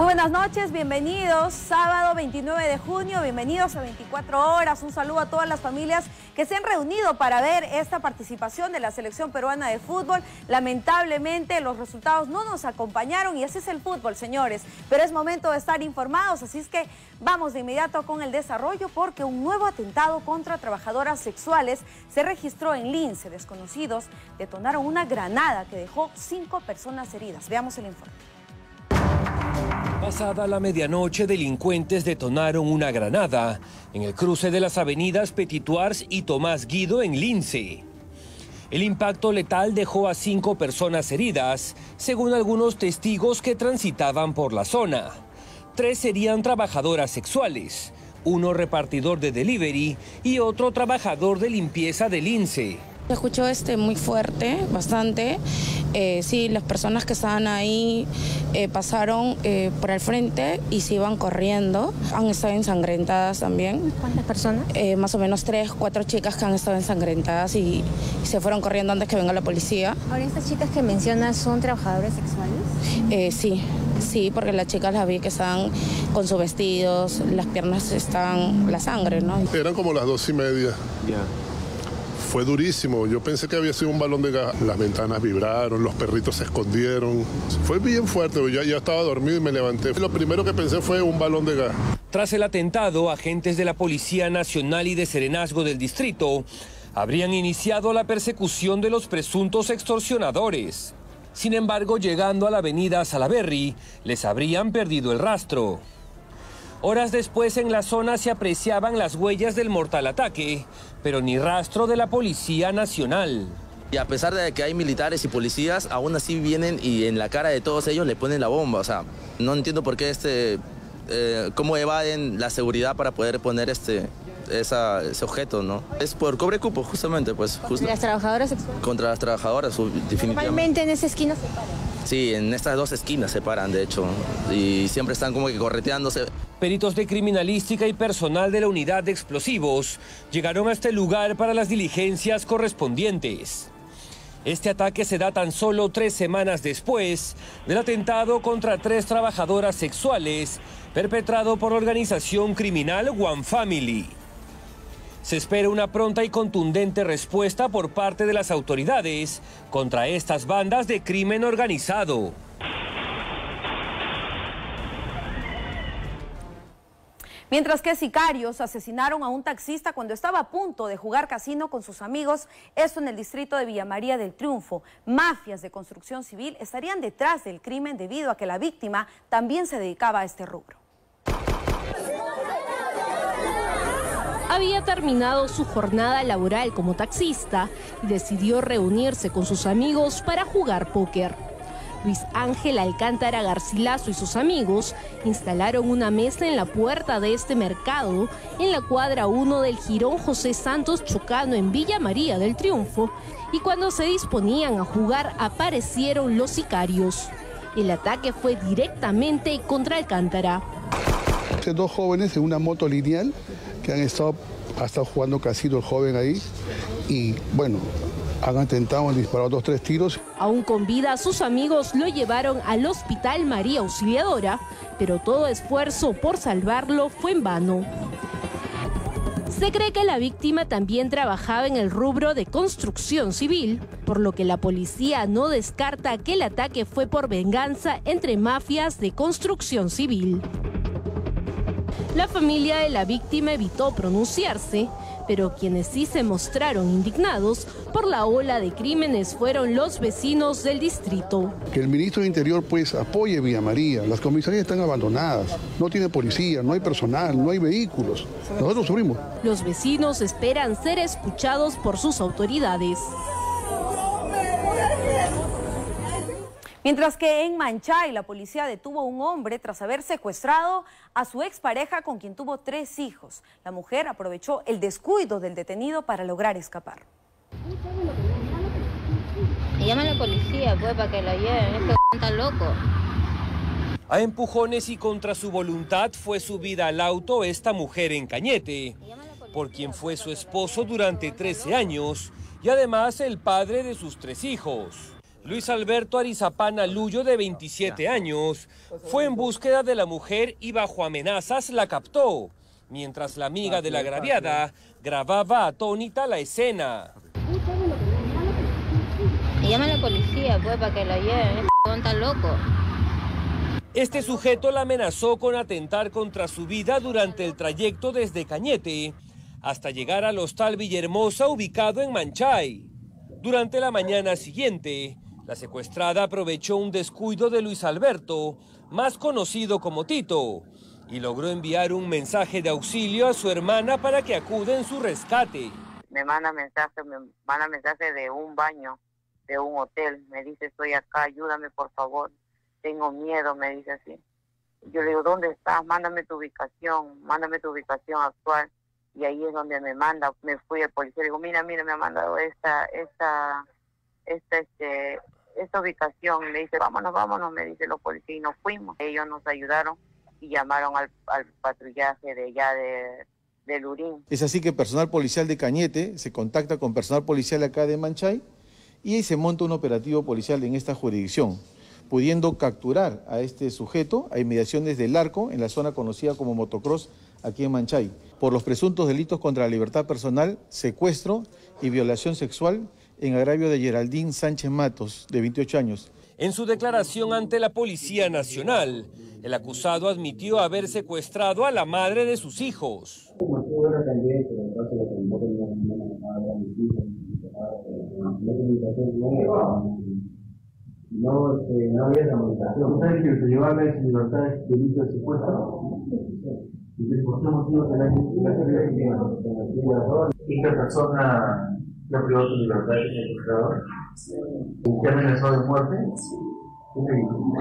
Muy buenas noches, bienvenidos. Sábado 29 de junio, bienvenidos a 24 horas. Un saludo a todas las familias que se han reunido para ver esta participación de la selección peruana de fútbol. Lamentablemente los resultados no nos acompañaron y así es el fútbol, señores. Pero es momento de estar informados, así es que vamos de inmediato con el desarrollo porque un nuevo atentado contra trabajadoras sexuales se registró en Lince. Desconocidos detonaron una granada que dejó 5 personas heridas. Veamos el informe. Pasada la medianoche, delincuentes detonaron una granada en el cruce de las avenidas Petituars y Tomás Guido en Lince. El impacto letal dejó a 5 personas heridas, según algunos testigos que transitaban por la zona. 3 serían trabajadoras sexuales, uno repartidor de delivery y otro trabajador de limpieza de Lince. Se escuchó muy fuerte, bastante. Sí, las personas que estaban ahí pasaron por el frente y se iban corriendo. Han estado ensangrentadas también. ¿Cuántas personas? Más o menos 3, 4 chicas que han estado ensangrentadas y se fueron corriendo antes que venga la policía. Ahora, ¿estas chicas que mencionas son trabajadoras sexuales? Sí, porque las chicas las vi que estaban con sus vestidos, las piernas están, la sangre, ¿no? Eran como las 2:30. Fue durísimo, yo pensé que había sido un balón de gas. Las ventanas vibraron, los perritos se escondieron. Fue bien fuerte, yo ya estaba dormido y me levanté. Lo primero que pensé fue un balón de gas. Tras el atentado, agentes de la Policía Nacional y de Serenazgo del distrito habrían iniciado la persecución de los presuntos extorsionadores. Sin embargo, llegando a la avenida Salaberry, les habrían perdido el rastro. Horas después en la zona se apreciaban las huellas del mortal ataque, pero ni rastro de la Policía Nacional. Y a pesar de que hay militares y policías, aún así vienen y en la cara de todos ellos le ponen la bomba. O sea, no entiendo por qué cómo evaden la seguridad para poder poner ese objeto, ¿no? Es por cobre cupo, justamente, pues. ¿Contra las trabajadoras sexuales? Contra las trabajadoras, definitivamente. Normalmente en esa esquina se paran. Sí, en estas 2 esquinas se paran, de hecho, y siempre están como que correteándose. Peritos de criminalística y personal de la unidad de explosivos llegaron a este lugar para las diligencias correspondientes. Este ataque se da tan solo 3 semanas después del atentado contra 3 trabajadoras sexuales perpetrado por la organización criminal One Family. Se espera una pronta y contundente respuesta por parte de las autoridades contra estas bandas de crimen organizado. Mientras que sicarios asesinaron a un taxista cuando estaba a punto de jugar casino con sus amigos, esto en el distrito de Villa María del Triunfo. Mafias de construcción civil estarían detrás del crimen debido a que la víctima también se dedicaba a este rubro. Había terminado su jornada laboral como taxista y decidió reunirse con sus amigos para jugar póker. Luis Ángel Alcántara Garcilaso y sus amigos instalaron una mesa en la puerta de este mercado en la cuadra 1 del Jirón José Santos Chocano en Villa María del Triunfo, y cuando se disponían a jugar aparecieron los sicarios. El ataque fue directamente contra Alcántara. 2 jóvenes en una moto lineal que ha estado jugando casino el joven ahí y bueno, han atentado, han disparado 2 o 3 tiros. Aún con vida, sus amigos lo llevaron al Hospital María Auxiliadora, pero todo esfuerzo por salvarlo fue en vano. Se cree que la víctima también trabajaba en el rubro de construcción civil, por lo que la policía no descarta que el ataque fue por venganza entre mafias de construcción civil. La familia de la víctima evitó pronunciarse, pero quienes sí se mostraron indignados por la ola de crímenes fueron los vecinos del distrito. Que el ministro de Interior pues apoye Villa María. Las comisarías están abandonadas, no tiene policía, no hay personal, no hay vehículos. Nosotros sufrimos. Los vecinos esperan ser escuchados por sus autoridades. Mientras que en Manchay la policía detuvo a un hombre tras haber secuestrado a su expareja con quien tuvo 3 hijos. La mujer aprovechó el descuido del detenido para lograr escapar. Llama a la policía pues para que la lleven, este está loco. A empujones y contra su voluntad fue subida al auto esta mujer en Cañete, por quien fue su esposo durante 13 años y además el padre de sus 3 hijos. Luis Alberto Arizapana Luyo, de 27 años, fue en búsqueda de la mujer y bajo amenazas la captó, mientras la amiga de la agraviada grababa atónita la escena. Llama a la policía, pues, para que la lleven. Está loco. Este sujeto la amenazó con atentar contra su vida durante el trayecto desde Cañete hasta llegar al hostal Villahermosa, ubicado en Manchay. Durante la mañana siguiente, la secuestrada aprovechó un descuido de Luis Alberto, más conocido como Tito, y logró enviar un mensaje de auxilio a su hermana para que acude en su rescate. Me manda mensaje de un baño, de un hotel. Me dice, estoy acá, ayúdame por favor. Tengo miedo, me dice así. Yo le digo, ¿dónde estás? Mándame tu ubicación actual. Y ahí es donde me manda. Me fui al policía, le digo, mira, me ha mandado esta ubicación. Me dice, vámonos, me dice los policías, y nos fuimos. Ellos nos ayudaron y llamaron al patrullaje de allá de Lurín. Es así que personal policial de Cañete se contacta con personal policial acá de Manchay y se monta un operativo policial en esta jurisdicción, pudiendo capturar a este sujeto a inmediaciones del Arco, en la zona conocida como Motocross, aquí en Manchay, por los presuntos delitos contra la libertad personal, secuestro y violación sexual en agravio de Geraldine Sánchez Matos, de 28 años. En su declaración ante la Policía Nacional, el acusado admitió haber secuestrado a la madre de sus hijos. No había comunicación. ¿Sabes que se llevaba esa libertad de delito de secuestro? ¿Y por qué motivo se esta persona no privó su libertad de secuestrador? ¿Usted amenazó de muerte? ¿Qué le dijo?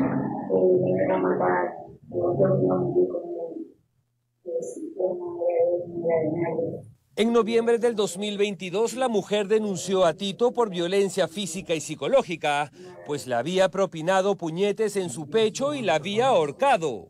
En noviembre del 2022, la mujer denunció a Tito por violencia física y psicológica, pues le había propinado puñetes en su pecho y la había ahorcado.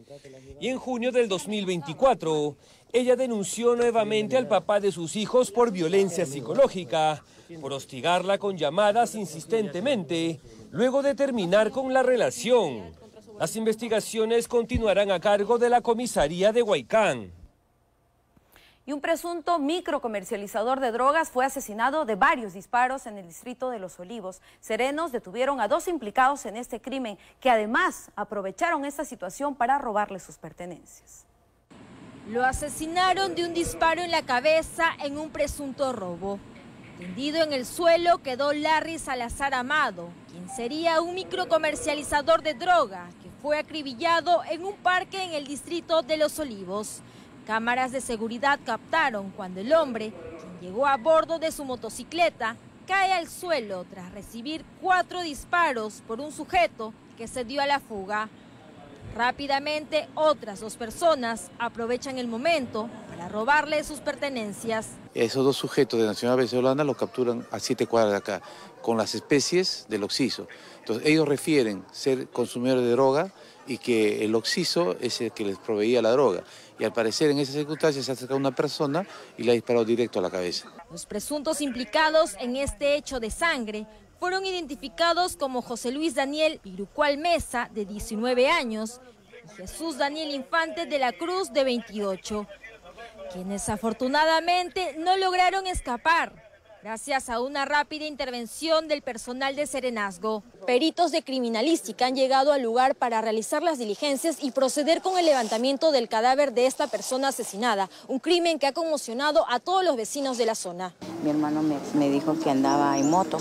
Y en junio del 2024, ella denunció nuevamente al papá de sus hijos por violencia psicológica, por hostigarla con llamadas insistentemente, luego de terminar con la relación. Las investigaciones continuarán a cargo de la comisaría de Huaycán. Y un presunto microcomercializador de drogas fue asesinado de varios disparos en el distrito de Los Olivos. Serenos detuvieron a 2 implicados en este crimen, que además aprovecharon esta situación para robarle sus pertenencias. Lo asesinaron de un disparo en la cabeza en un presunto robo. Tendido en el suelo quedó Larry Salazar Amado, quien sería un microcomercializador de droga que fue acribillado en un parque en el distrito de Los Olivos. Cámaras de seguridad captaron cuando el hombre, quien llegó a bordo de su motocicleta, cae al suelo tras recibir 4 disparos por un sujeto que se dio a la fuga. Rápidamente, otras 2 personas aprovechan el momento para robarle sus pertenencias. Esos 2 sujetos de nacionalidad venezolana los capturan a 7 cuadras de acá, con las especies del oxiso. Entonces, ellos refieren ser consumidores de droga y que el oxiso es el que les proveía la droga. Y al parecer en esas circunstancias se ha acercado una persona y le ha disparado directo a la cabeza. Los presuntos implicados en este hecho de sangre fueron identificados como José Luis Daniel Pirucual Mesa, de 19 años, y Jesús Daniel Infante de la Cruz, de 28, quienes afortunadamente no lograron escapar, gracias a una rápida intervención del personal de Serenazgo. Peritos de criminalística han llegado al lugar para realizar las diligencias y proceder con el levantamiento del cadáver de esta persona asesinada, un crimen que ha conmocionado a todos los vecinos de la zona. Mi hermano me dijo que andaba en moto.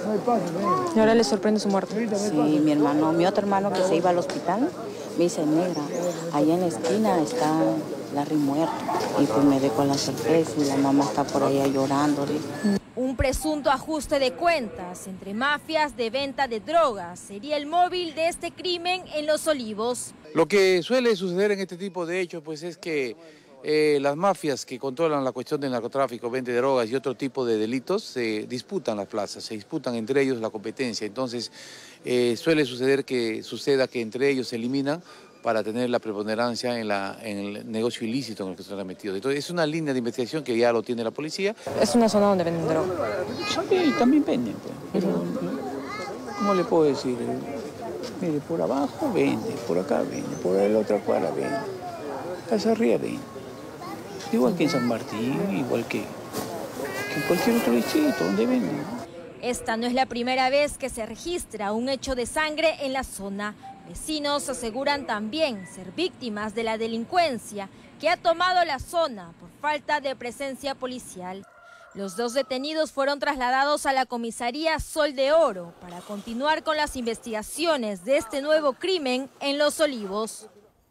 ¿Y ahora le sorprende su muerte? Sí, mi otro hermano que se iba al hospital, me dice, negra, allá en la esquina está Larry muerto. Y pues me dejó la sorpresa y la mamá está por allá llorándole. Un presunto ajuste de cuentas entre mafias de venta de drogas sería el móvil de este crimen en Los Olivos. Lo que suele suceder en este tipo de hechos pues es que las mafias que controlan la cuestión del narcotráfico, venta de drogas y otro tipo de delitos se disputan las plazas, se disputan entre ellos la competencia. Entonces suele suceder que entre ellos se eliminan para tener la preponderancia en el negocio ilícito en el que se han metido. Entonces es una línea de investigación que ya lo tiene la policía. Es una zona donde venden droga. Sí, también venden. ¿cómo le puedo decir? Mire, por abajo vende, por acá vende, por la otra cuadra vende, casa arriba vende. Igual que en San Martín, igual que en cualquier otro distrito donde venden. Esta no es la primera vez que se registra un hecho de sangre en la zona. Vecinos aseguran también ser víctimas de la delincuencia que ha tomado la zona por falta de presencia policial. Los 2 detenidos fueron trasladados a la comisaría Sol de Oro para continuar con las investigaciones de este nuevo crimen en Los Olivos.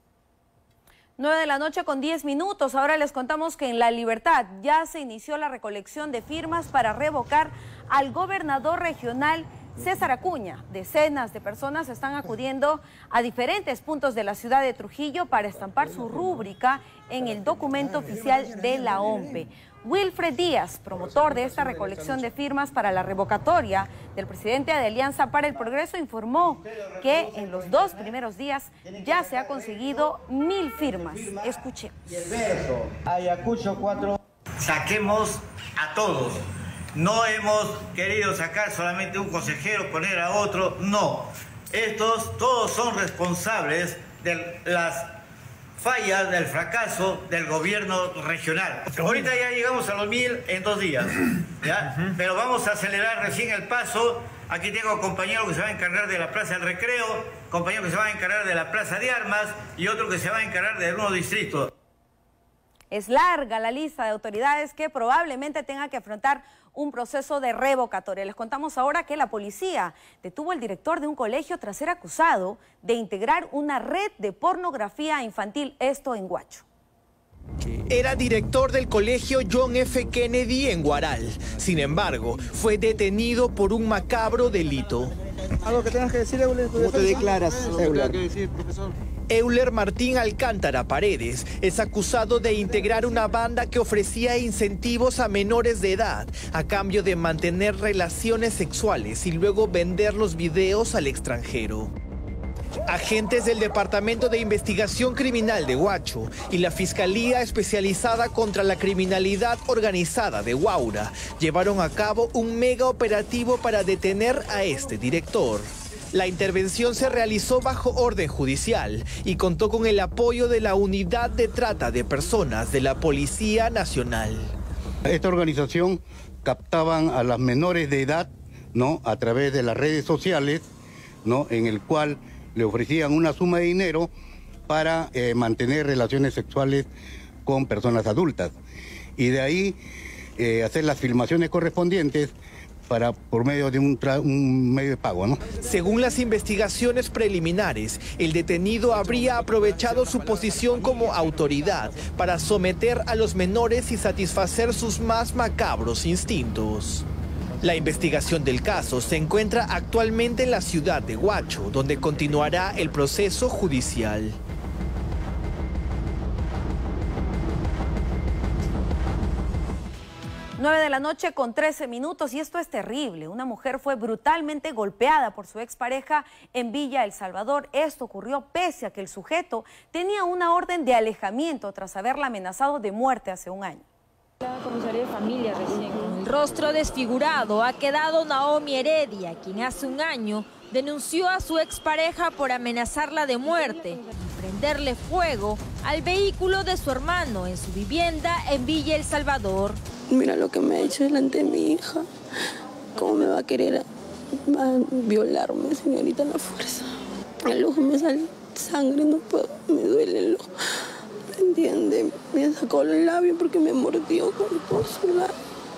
9 de la noche con 10 minutos. Ahora les contamos que en La Libertad ya se inició la recolección de firmas para revocar al gobernador regional César Acuña. Decenas de personas están acudiendo a diferentes puntos de la ciudad de Trujillo para estampar su rúbrica en el documento oficial de la OMPE. Wilfred Díaz, promotor de esta recolección de firmas para la revocatoria del presidente de Alianza para el Progreso, informó que en los 2 primeros días ya se ha conseguido 1000 firmas. Escuchemos. Y el verso, Ayacucho 4. Saquemos a todos. No hemos querido sacar solamente un consejero, poner a otro, no. Estos todos son responsables de las fallas, del fracaso del gobierno regional. Ahorita ya llegamos a los 1000 en 2 días, ¿ya? Pero vamos a acelerar recién el paso. Aquí tengo compañeros que se van a encargar de la Plaza del Recreo, compañeros que se van a encargar de la Plaza de Armas y otro que se va a encargar de algunos distritos. Es larga la lista de autoridades que probablemente tengan que afrontar un proceso de revocatoria. Les contamos ahora que la policía detuvo al director de un colegio tras ser acusado de integrar una red de pornografía infantil, esto en Huacho. Era director del colegio John F. Kennedy en Huaral. Sin embargo, fue detenido por un macabro delito. ¿Algo que tengas que decir, Euler? ¿Cómo te declaras, Euler? ¿Qué decir, profesor? Euler Martín Alcántara Paredes es acusado de integrar una banda que ofrecía incentivos a menores de edad a cambio de mantener relaciones sexuales y luego vender los videos al extranjero. Agentes del Departamento de Investigación Criminal de Huacho y la Fiscalía Especializada contra la Criminalidad Organizada de Huaura llevaron a cabo un mega operativo para detener a este director. La intervención se realizó bajo orden judicial y contó con el apoyo de la Unidad de Trata de Personas de la Policía Nacional. Esta organización captaban a las menores de edad, ¿no?, a través de las redes sociales, ¿no?, en el cual le ofrecían una suma de dinero para mantener relaciones sexuales con personas adultas. Y de ahí hacer las filmaciones correspondientes por medio de un medio de pago, ¿no? Según las investigaciones preliminares, el detenido habría aprovechado su posición como autoridad para someter a los menores y satisfacer sus más macabros instintos. La investigación del caso se encuentra actualmente en la ciudad de Huacho, donde continuará el proceso judicial. Nueve de la noche con 13 minutos y esto es terrible. Una mujer fue brutalmente golpeada por su expareja en Villa El Salvador. Esto ocurrió pese a que el sujeto tenía una orden de alejamiento tras haberla amenazado de muerte hace un año. La comisaría de familia recién. Con el rostro desfigurado ha quedado Naomi Heredia, quien hace un año denunció a su expareja por amenazarla de muerte y prenderle fuego al vehículo de su hermano en su vivienda en Villa El Salvador. Mira lo que me ha hecho delante de mi hija. ¿Cómo me va a querer violarme, señorita, a la fuerza? El ojo me sale sangre, no puedo, me duele el ojo. ¿Me entiende? Me sacó el labio porque me mordió con todo su labio.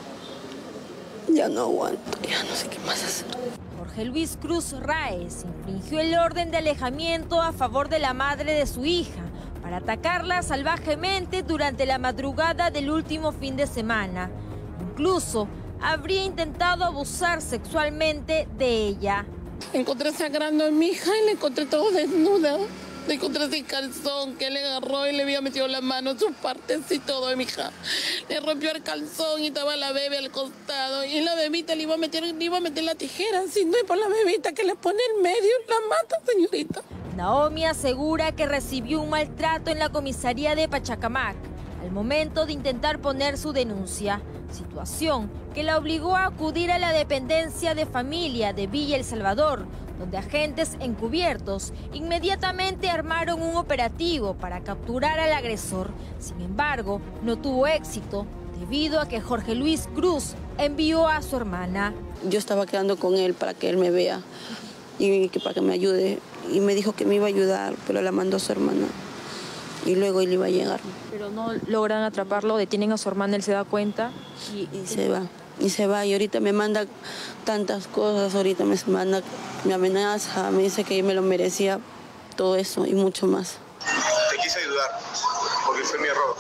Ya no aguanto, ya no sé qué más hacer. Jorge Luis Cruz Raez infringió el orden de alejamiento a favor de la madre de su hija para atacarla salvajemente durante la madrugada del último fin de semana. Incluso habría intentado abusar sexualmente de ella. Encontré sangrando a mi hija y la encontré todo desnuda. La encontré sin calzón, que le agarró y le había metido la mano en sus partes y todo de mi hija. Le rompió el calzón y estaba la bebé al costado. Y la bebita le iba a meter la tijera. Si no es por la bebita que le pone en medio, la mata, señorita. Naomi asegura que recibió un maltrato en la comisaría de Pachacamac al momento de intentar poner su denuncia. situación que la obligó a acudir a la dependencia de familia de Villa El Salvador, donde agentes encubiertos inmediatamente armaron un operativo para capturar al agresor. Sin embargo, no tuvo éxito debido a que Jorge Luis Cruz envió a su hermana. Yo estaba quedando con él para que él me vea y para que me ayude. Y me dijo que me iba a ayudar, pero la mandó a su hermana. Y luego él iba a llegar. Pero no logran atraparlo, detienen a su hermana, él se da cuenta. Y se va. Y se va. Y ahorita me manda tantas cosas. Ahorita me amenaza, me dice que yo me lo merecía todo eso y mucho más. Te quise ayudar, porque fue mi error.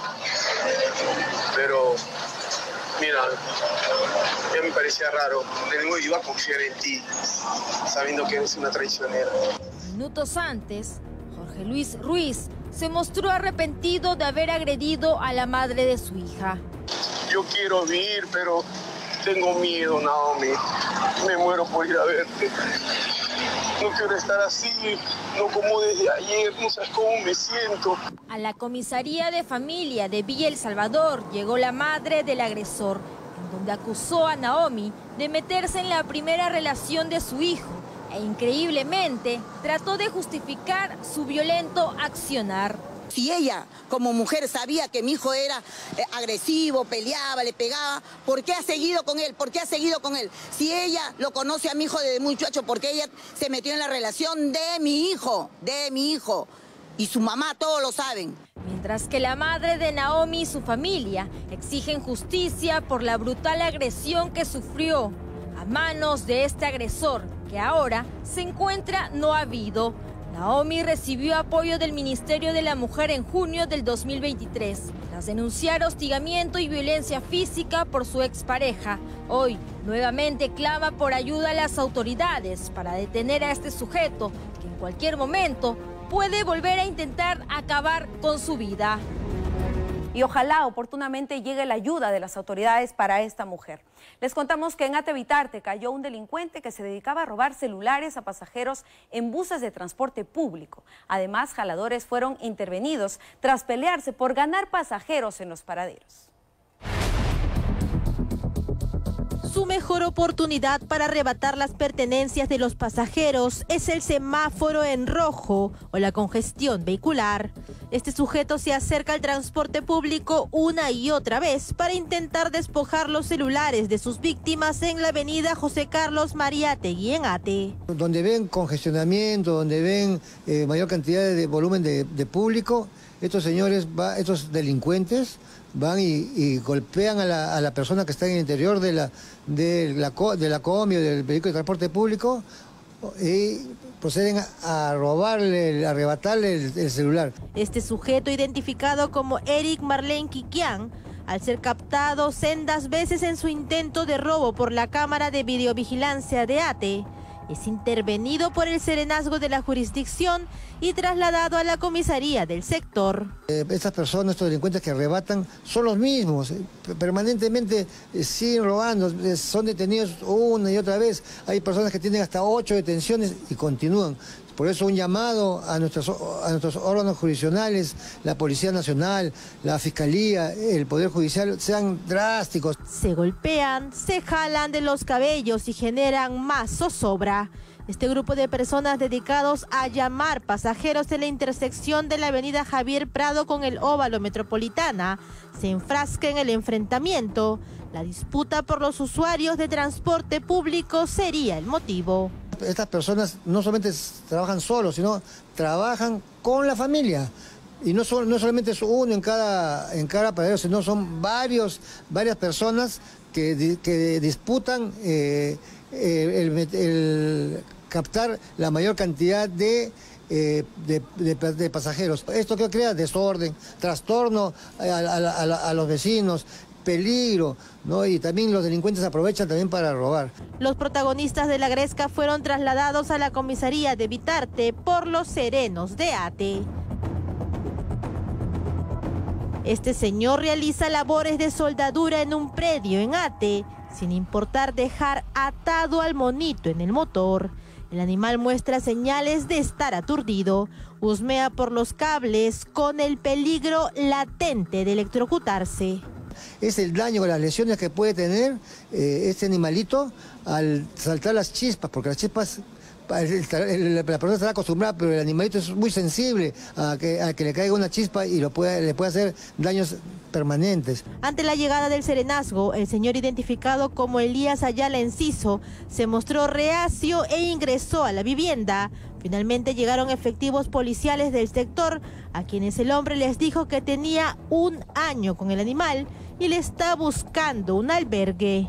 Pero, mira, ya me parecía raro. De nuevo iba a confiar en ti, sabiendo que eres una traicionera. Minutos antes, Jorge Luis Ruiz se mostró arrepentido de haber agredido a la madre de su hija. Yo quiero vivir, pero tengo miedo, Naomi. Me muero por ir a verte. No quiero estar así, no como desde ayer, no sabes cómo me siento. A la comisaría de familia de Villa El Salvador llegó la madre del agresor, en donde acusó a Naomi de meterse en la primera relación de su hijo e increíblemente trató de justificar su violento accionar. Si ella, como mujer, sabía que mi hijo era agresivo, peleaba, le pegaba, ¿por qué ha seguido con él? ¿Por qué ha seguido con él? Si ella lo conoce a mi hijo desde muy muchacho, ¿por qué ella se metió en la relación de mi hijo? Y su mamá, todos lo saben. Mientras que la madre de Naomi y su familia exigen justicia por la brutal agresión que sufrió a manos de este agresor, que ahora se encuentra no habido. Naomi recibió apoyo del Ministerio de la Mujer en junio del 2023, tras denunciar hostigamiento y violencia física por su expareja. Hoy, nuevamente clama por ayuda a las autoridades para detener a este sujeto, que en cualquier momento puede volver a intentar acabar con su vida. Y ojalá oportunamente llegue la ayuda de las autoridades para esta mujer. Les contamos que en Atevitarte cayó un delincuente que se dedicaba a robar celulares a pasajeros en buses de transporte público. Además, jaladores fueron intervenidos tras pelearse por ganar pasajeros en los paraderos. Su mejor oportunidad para arrebatar las pertenencias de los pasajeros es el semáforo en rojo o la congestión vehicular. Este sujeto se acerca al transporte público una y otra vez para intentar despojar los celulares de sus víctimas en la avenida José Carlos Mariátegui en Ate. Donde ven congestionamiento, donde ven mayor cantidad de volumen de público, estos señores, estos delincuentes, van y golpean a la persona que está en el interior de la combi o del vehículo de transporte público y proceden a robarle, a arrebatarle el celular. Este sujeto, identificado como Eric Marlene Quiquián, al ser captado sendas veces en su intento de robo por la cámara de videovigilancia de Ate, es intervenido por el serenazgo de la jurisdicción y trasladado a la comisaría del sector. Estas personas, estos delincuentes que arrebatan, son los mismos, permanentemente siguen robando, son detenidos una y otra vez. Hay personas que tienen hasta 8 detenciones y continúan. Por eso un llamado a nuestros órganos jurisdiccionales, la Policía Nacional, la Fiscalía, el Poder Judicial, sean drásticos. Se golpean, se jalan de los cabellos y generan más zozobra. Este grupo de personas dedicados a llamar pasajeros de la intersección de la avenida Javier Prado con el Óvalo Metropolitana se enfrasca en el enfrentamiento. La disputa por los usuarios de transporte público sería el motivo. Estas personas no solamente trabajan solos, sino trabajan con la familia. Y no solamente es uno en cada paradero, sino son varias personas que disputan el captar la mayor cantidad de pasajeros. Esto que crea desorden, trastorno a los vecinos, peligro, ¿no? Y también los delincuentes aprovechan también para robar. Los protagonistas de la gresca fueron trasladados a la comisaría de Vitarte por los serenos de Ate. Este señor realiza labores de soldadura en un predio en Ate, sin importar dejar atado al monito en el motor. El animal muestra señales de estar aturdido, husmea por los cables con el peligro latente de electrocutarse. es el daño o las lesiones que puede tener este animalito al saltar las chispas, porque las chispas, la persona está acostumbrada, pero el animalito es muy sensible a que le caiga una chispa y le puede hacer daños permanentes. Ante la llegada del serenazgo, el señor identificado como Elías Ayala Enciso se mostró reacio e ingresó a la vivienda. Finalmente llegaron efectivos policiales del sector, a quienes el hombre les dijo que tenía 1 año con el animal y le está buscando un albergue.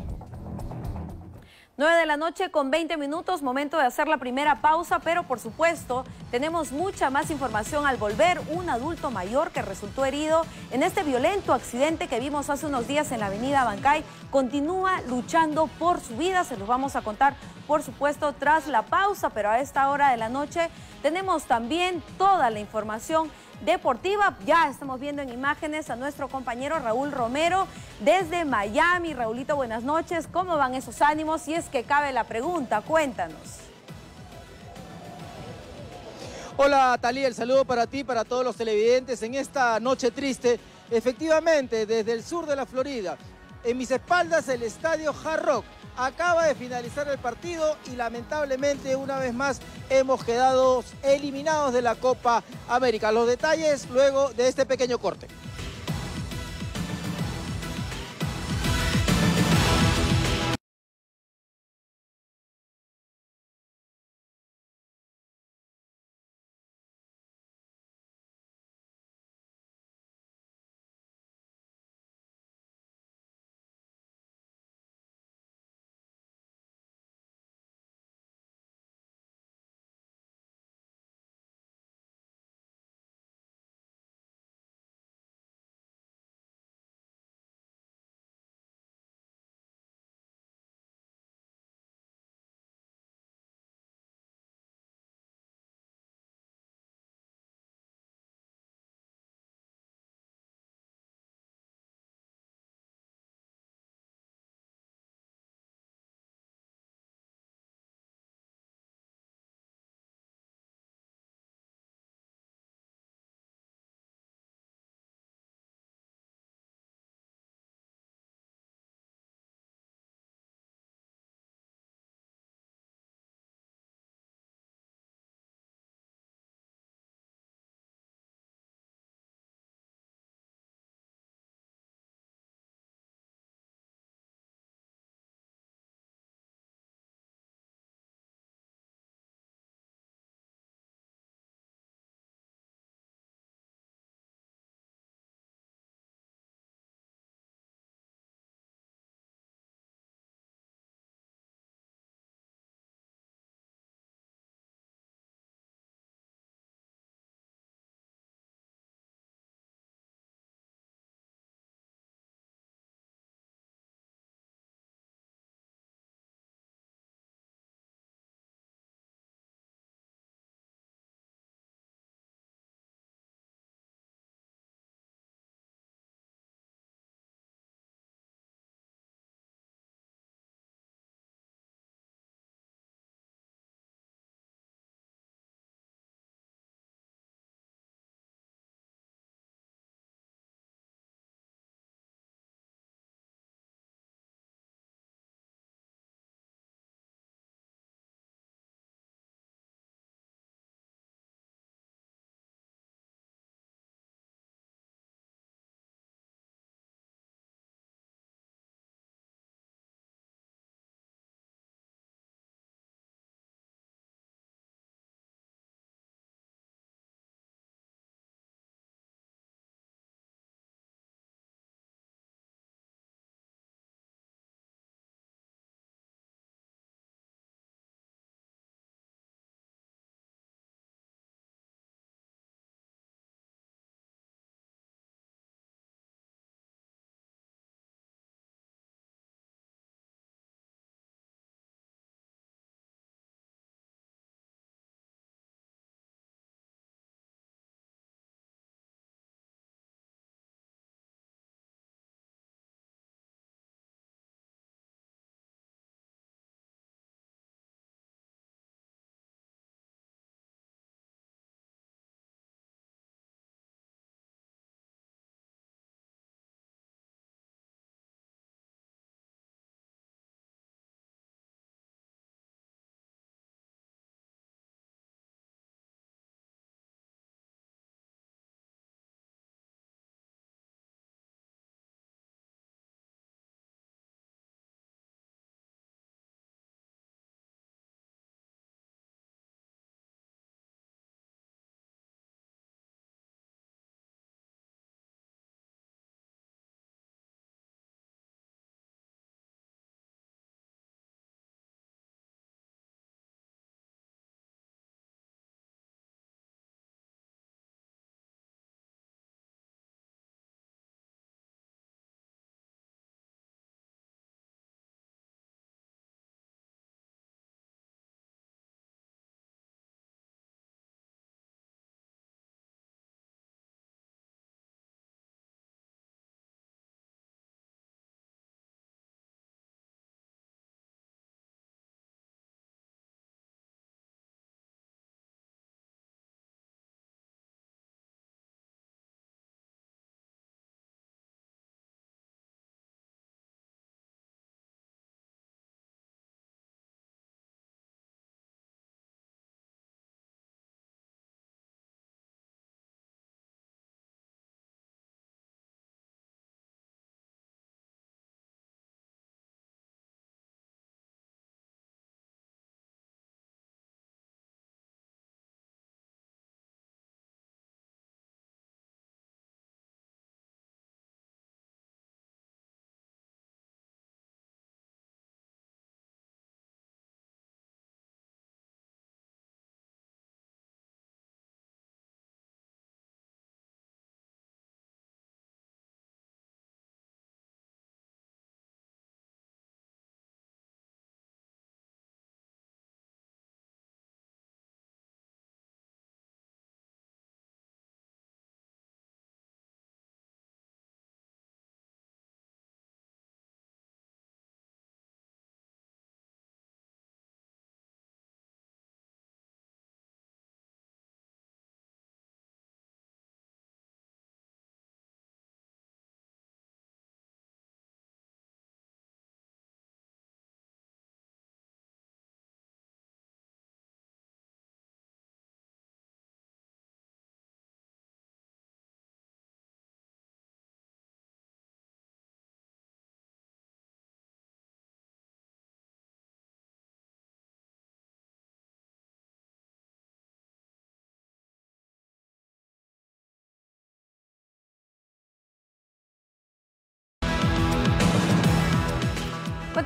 9 de la noche con 20 minutos, momento de hacer la primera pausa, pero por supuesto tenemos mucha más información al volver. Un adulto mayor que resultó herido en este violento accidente que vimos hace unos días en la avenida Bancay continúa luchando por su vida. Se los vamos a contar, por supuesto, tras la pausa, pero a esta hora de la noche tenemos también toda la información deportiva. Ya estamos viendo en imágenes a nuestro compañero Raúl Romero desde Miami. Raulito, buenas noches. ¿Cómo van esos ánimos? Si es que cabe la pregunta, cuéntanos. Hola Talía, el saludo para ti, para todos los televidentes en esta noche triste. Efectivamente, desde el sur de la Florida, en mis espaldas el estadio Hard Rock. Acaba de finalizar el partido y lamentablemente una vez más hemos quedado eliminados de la Copa América. Los detalles luego de este pequeño corte.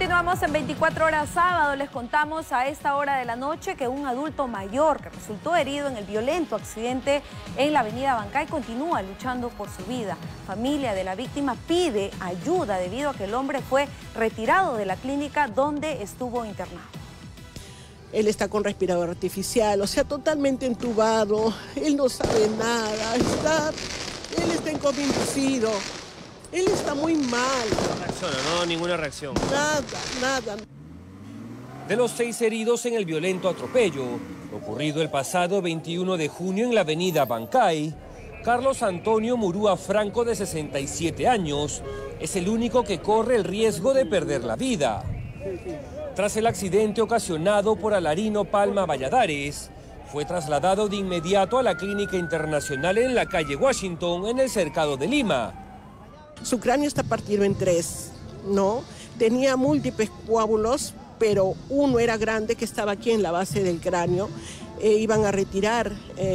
Continuamos en 24 horas sábado. Les contamos a esta hora de la noche que un adulto mayor que resultó herido en el violento accidente en la avenida Bancay continúa luchando por su vida. Familia de la víctima pide ayuda debido a que el hombre fue retirado de la clínica donde estuvo internado. Él está con respirador artificial, o sea, totalmente entubado. Él no sabe nada. Él está en coma inducido. Él está muy mal. No reacciona, no, ninguna reacción. Nada. De los 6 heridos en el violento atropello, ocurrido el pasado 21 de junio en la avenida Bancay, Carlos Antonio Murúa Franco, de 67 años, es el único que corre el riesgo de perder la vida. Tras el accidente ocasionado por Alarino Palma Valladares, fue trasladado de inmediato a la Clínica Internacional en la calle Washington, en el Cercado de Lima. Su cráneo está partido en 3, ¿no? Tenía múltiples coágulos, pero uno era grande que estaba aquí en la base del cráneo. Iban a retirar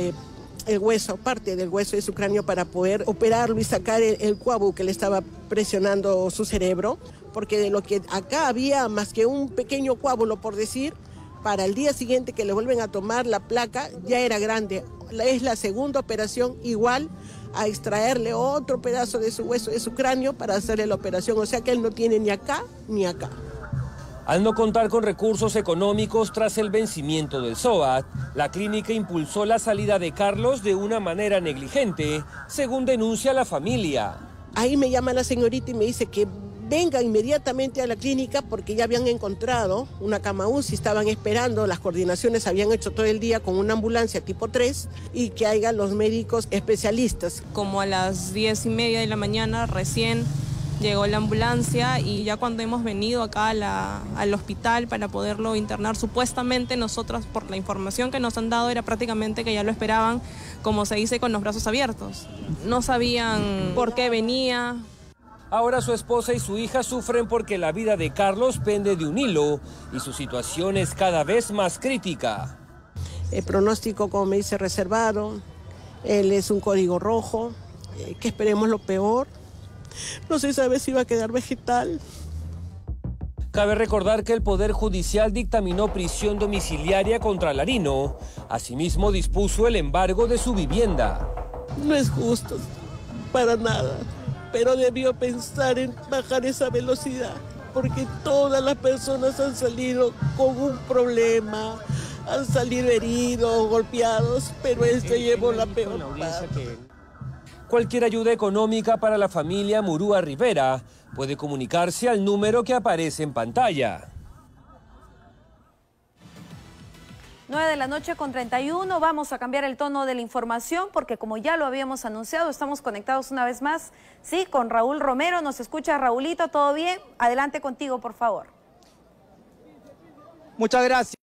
el hueso, parte del hueso de su cráneo para poder operarlo y sacar el coágulo que le estaba presionando su cerebro, porque de lo que acá había más que un pequeño coágulo, por decir, para el día siguiente que le vuelven a tomar la placa ya era grande. Es la segunda operación igual a extraerle otro pedazo de su hueso, de su cráneo, para hacerle la operación. O sea que él no tiene ni acá ni acá. Al no contar con recursos económicos tras el vencimiento del SOAT, la clínica impulsó la salida de Carlos de una manera negligente, según denuncia la familia. Ahí me llama la señorita y me dice que venga inmediatamente a la clínica porque ya habían encontrado una cama UCI, estaban esperando, las coordinaciones habían hecho todo el día con una ambulancia tipo 3 y que haya los médicos especialistas. Como a las 10:30 de la mañana recién llegó la ambulancia y ya cuando hemos venido acá al hospital para poderlo internar, supuestamente nosotros, por la información que nos han dado, era prácticamente que ya lo esperaban, como se dice, con los brazos abiertos. No sabían por qué venía. Ahora su esposa y su hija sufren porque la vida de Carlos pende de un hilo y su situación es cada vez más crítica. El pronóstico, como me dice, reservado. Él es un código rojo, que esperemos lo peor. No se sabe si va a quedar vegetal. Cabe recordar que el Poder Judicial dictaminó prisión domiciliaria contra Alarino. Asimismo, dispuso el embargo de su vivienda. No es justo, para nada. Pero debió pensar en bajar esa velocidad, porque todas las personas han salido con un problema, han salido heridos, golpeados, pero él se llevó la peor parte. Cualquier ayuda económica para la familia Murúa Rivera puede comunicarse al número que aparece en pantalla. 9:31 vamos a cambiar el tono de la información porque, como ya lo habíamos anunciado, estamos conectados una vez más, sí, con Raúl Romero. ¿Nos escucha, Raulito? ¿Todo bien? Adelante contigo, por favor. Muchas gracias.